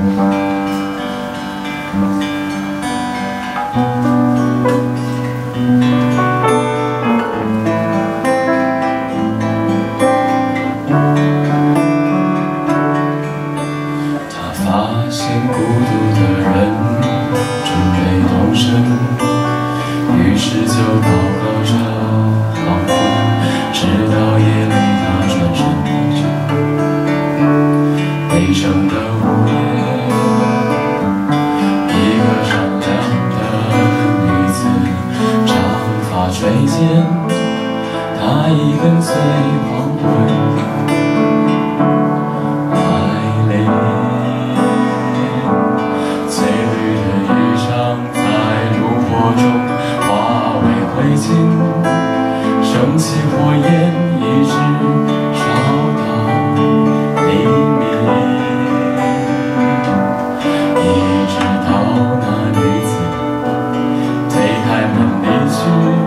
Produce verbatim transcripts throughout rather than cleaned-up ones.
发现孤独的人准备动身，于是就祷告着航空，直到夜里他转身。北城的午夜，一个善良的女子，长发垂肩，她已跟随黄昏。 升起火焰，一直烧到黎明，一直到那女子推开门离去。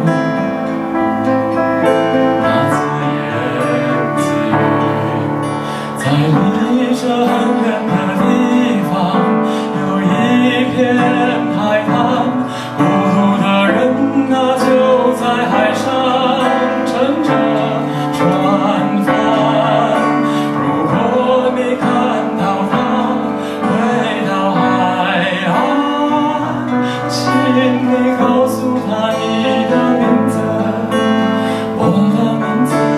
那自言自语，在离这很远的地方，有一片海滩，孤独的人啊，就在海上。 乘着船帆，如果你看到他回到海岸，请你告诉他你的名字，我的名字。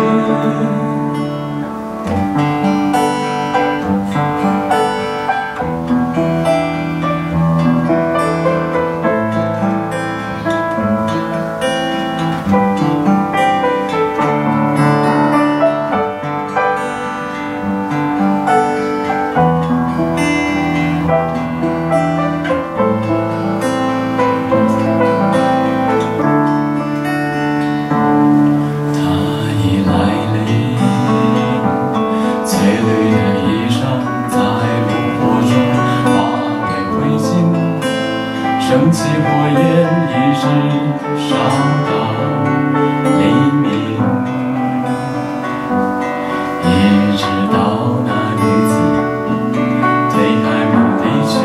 升起火焰，一直烧到黎明，一直到那女子推开门离去。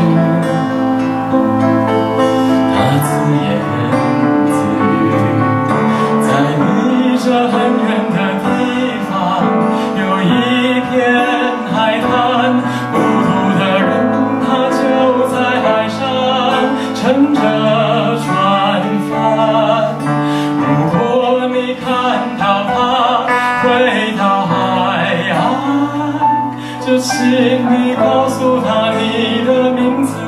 她自言自语，在离这很远的地方，有一片海滩，孤独的人，他就在海上。 乘着船帆，如果你看到他回到海岸，就请你告诉他你的名字。